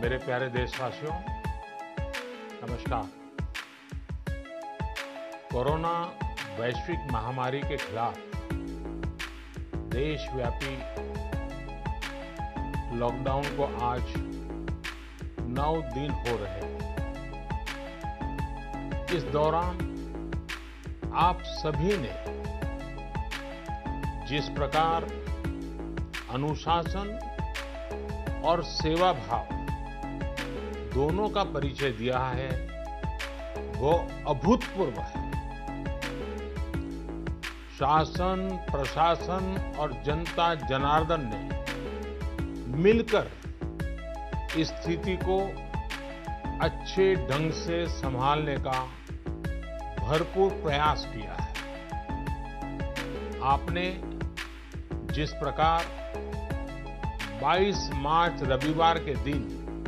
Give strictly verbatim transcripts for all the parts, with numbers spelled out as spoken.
मेरे प्यारे देशवासियों, नमस्कार। कोरोना वैश्विक महामारी के खिलाफ देशव्यापी लॉकडाउन को आज नौ दिन हो रहे हैं। इस दौरान आप सभी ने जिस प्रकार अनुशासन और सेवा भाव दोनों का परिचय दिया है, वो अभूतपूर्व है। शासन, प्रशासन और जनता जनार्दन ने मिलकर इस स्थिति को अच्छे ढंग से संभालने का भरपूर प्रयास किया है। आपने जिस प्रकार बाईस मार्च रविवार के दिन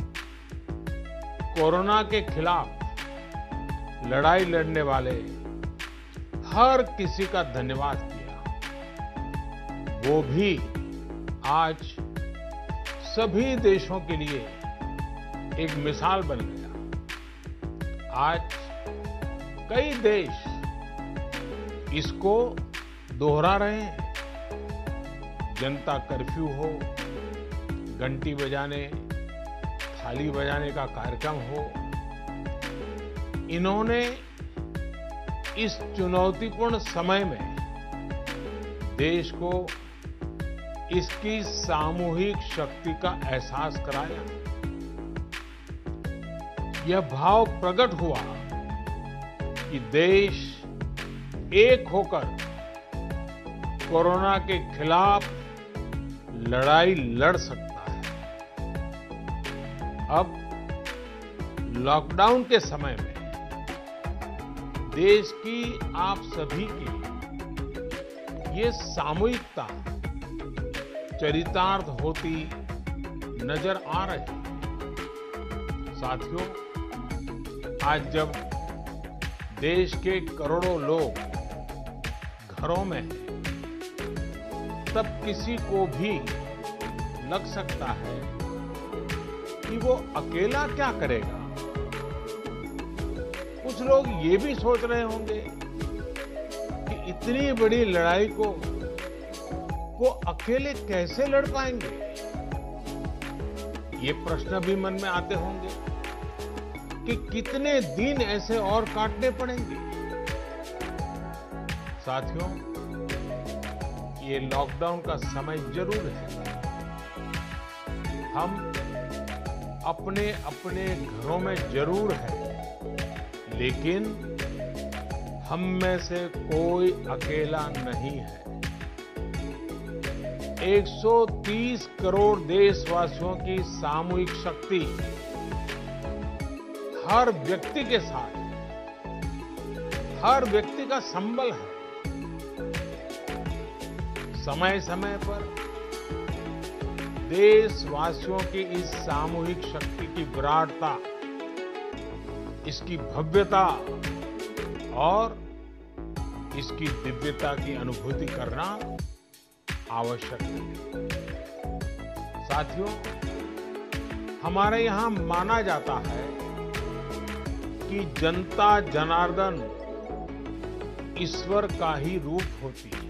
कोरोना के खिलाफ लड़ाई लड़ने वाले हर किसी का धन्यवाद किया, वो भी आज सभी देशों के लिए एक मिसाल बन गया। आज कई देश इसको दोहरा रहे हैं। जनता कर्फ्यू हो, घंटी बजाने, थाली बजाने का कार्यक्रम हो, इन्होंने इस चुनौतीपूर्ण समय में देश को इसकी सामूहिक शक्ति का एहसास कराया। यह भाव प्रकट हुआ कि देश एक होकर कोरोना के खिलाफ लड़ाई लड़ सकता है। अब लॉकडाउन के समय में देश की आप सभी की ये सामूहिकता चरितार्थ होती नजर आ रही है। साथियों, आज जब देश के करोड़ों लोग घरों में हैं, तब किसी को भी लग सकता है कि वो अकेला क्या करेगा। कुछ लोग ये भी सोच रहे होंगे कि इतनी बड़ी लड़ाई को वो अकेले कैसे लड़ पाएंगे। ये प्रश्न भी मन में आते होंगे कि कितने दिन ऐसे और काटने पड़ेंगे। साथियों, ये लॉकडाउन का समय जरूर है। हम अपने अपने घरों में जरूर हैं, लेकिन हम में से कोई अकेला नहीं है। एक सौ तीस करोड़ देशवासियों की सामूहिक शक्ति हर व्यक्ति के साथ, हर व्यक्ति का संबल है। समय समय पर देशवासियों की इस सामूहिक शक्ति की विराटता, इसकी भव्यता और इसकी दिव्यता की अनुभूति करना आवश्यक है। साथियों, हमारे यहां माना जाता है कि जनता जनार्दन ईश्वर का ही रूप होती है।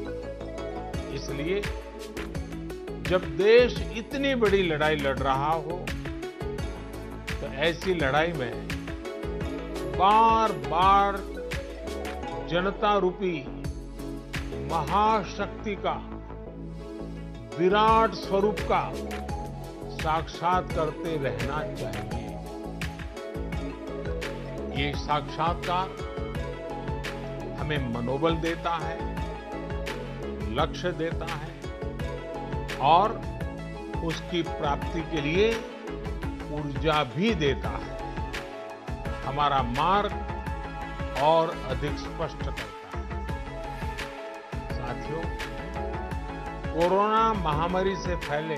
इसलिए जब देश इतनी बड़ी लड़ाई लड़ रहा हो, तो ऐसी लड़ाई में बार बार जनता रूपी महाशक्ति का, विराट स्वरूप का साक्षात करते रहना चाहिए। ये साक्षात्कार हमें मनोबल देता है, लक्ष्य देता है और उसकी प्राप्ति के लिए ऊर्जा भी देता है। हमारा मार्ग और अधिक स्पष्ट करता है। साथियों, कोरोना महामारी से फैले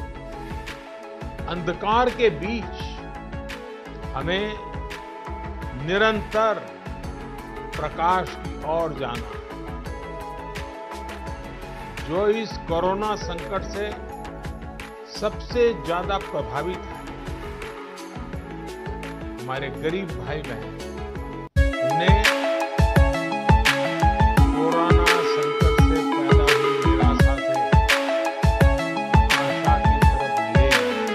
अंधकार के बीच हमें निरंतर प्रकाश की ओर जाना। जो इस कोरोना संकट से सबसे ज्यादा प्रभावित है, हमारे गरीब भाई बहन उन्हें कोरोना संकट से पैदा हुई निराशा से आशा की तरफ ले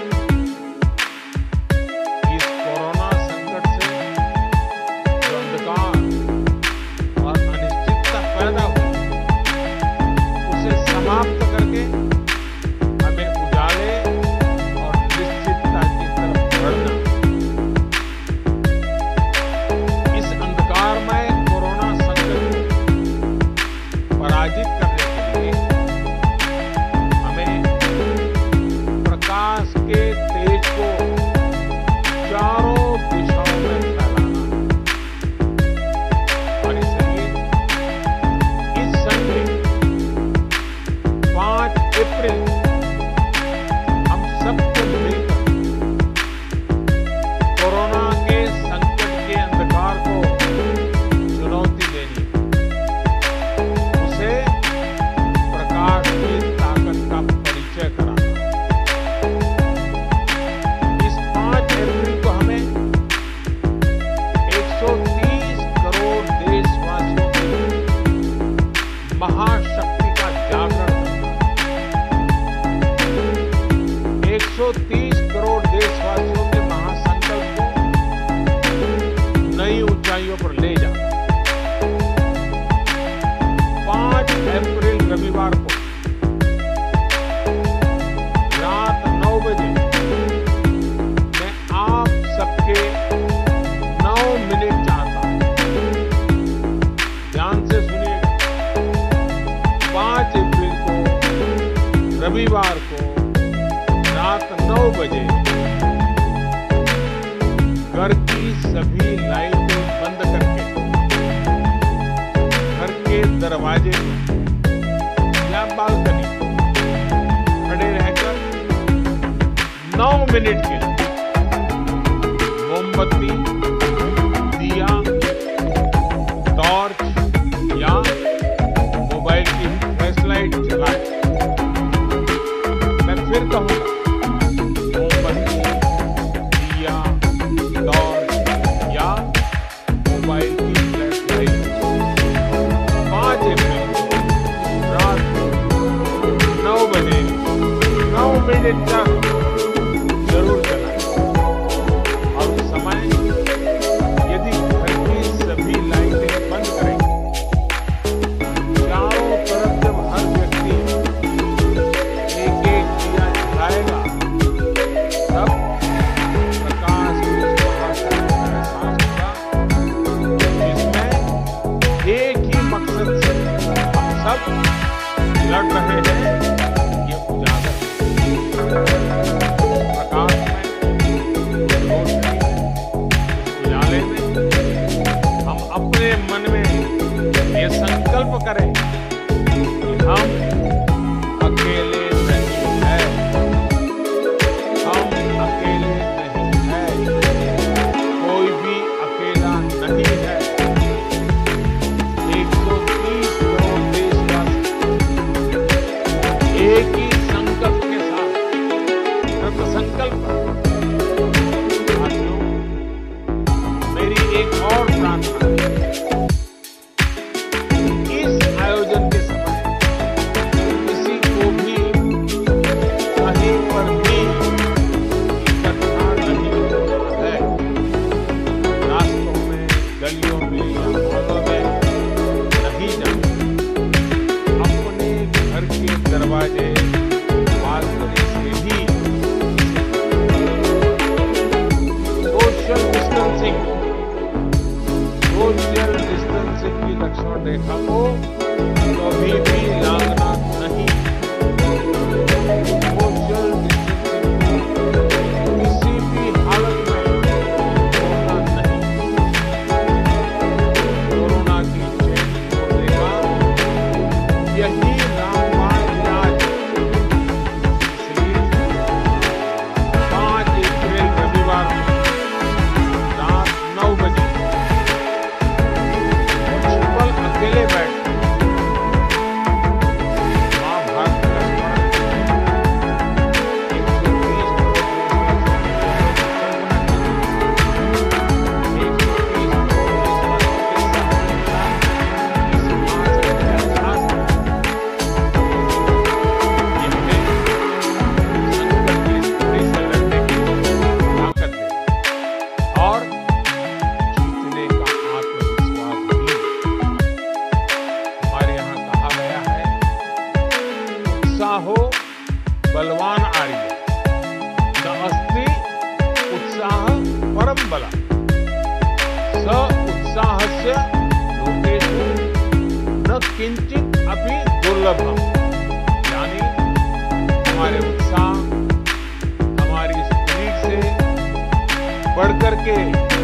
इस कोरोना संकट से जो अंधकार और अनिश्चितता पैदा हुई उसे समाप्त करके हमें उजाले और निश्चितता की तरफ बढ़ना, इस अंधकारमय कोरोना संकट को पराजित करने के लिए हमें प्रकाश के तेज को चारों दिशाओं में फैलाना है। और इसलिए इस संडे पाँच अप्रैल हम सबको मिलकर कोरोना के संकट के अंधकार को चुनौती देनी, उसे प्रकाश की ताकत का परिचय कराना। इस पाँच अप्रैल को हमें एक सौ तीस करोड़ देशवासियों की महाशक्ति का जागरण करना है। एक सौ तीस करोड़ देशवासियों के महासंकल्प को नई ऊंचाइयों पर ले जाना। पाँच अप्रैल रविवार को रात नौ बजे मैं आप सबके नौ मिनट चाहता हूं, ध्यान से सुनिएगा। पाँच अप्रैल को रविवार को रात नौ बजे घर की सभी लाइटें बंद करके घर के दरवाजे पर या बालकनी खड़े रहकर नौ मिनट के लिए मोमबत्ती, दिया, टॉर्च या मोबाइल की फ्लैशलाइट जलाएं। मैं फिर कहूंगा, मोमबत्ती, दिया, टॉर्च या मोबाइल की फ्लैशलाइट पाँच अप्रैल रात नौ बजे नौ मिनट तक जरूर जलाएं। और उस समय यदि घर की सभी लाइटें बंद करेंगे, चारों तरफ जब हर व्यक्ति एक एक दिया जलाएगा, तब प्रकाश की महाशक्ति का एहसास होगा, जिसमें एक ही मकसद से हम सब लड़ रहे हैं, ये उजागर प्रकाश में, रोशनी में, इस उजाले में हम अपने मन में ये संकल्प करें कि हम अकेले नहीं हैं, हम अकेले नहीं हैं, कोई भी अकेला नहीं है। एक सौ तीस करोड़ देशवासी एक ही संकल्प के साथ कृत संकल्प। साथियों, मेरी एक और प्रार्थना है, इस आयोजन के समय किसी को भी कहीं पर भी इकट्ठा नहीं होना है। रास्तों में, गलियों में या मोहल्लों में नहीं जाना। अपने घर के दरवाजे, बालकनी से ही सोशल डिस्टेंसिंग सोशल डिस्टेंसिंग की लक्ष्मण रेखा को कभी भी लांघना नहीं। सोशल डिस्टेंसिंग को किसी भी हालत में तोड़ना नहीं। कोरोना की चेन तोड़ने का यही रामबाण इलाज है। इसलिए पाँच अप्रैल रविवार को रात नौ बजे कुछ पल अकेले बैठ मां भारत का स्मरण एक सौ तीस करोड़ देशवासियों की किंचित अपि दुर्लभम, यानी हमारे उत्साह, हमारी स्पिरिट से बढ़कर के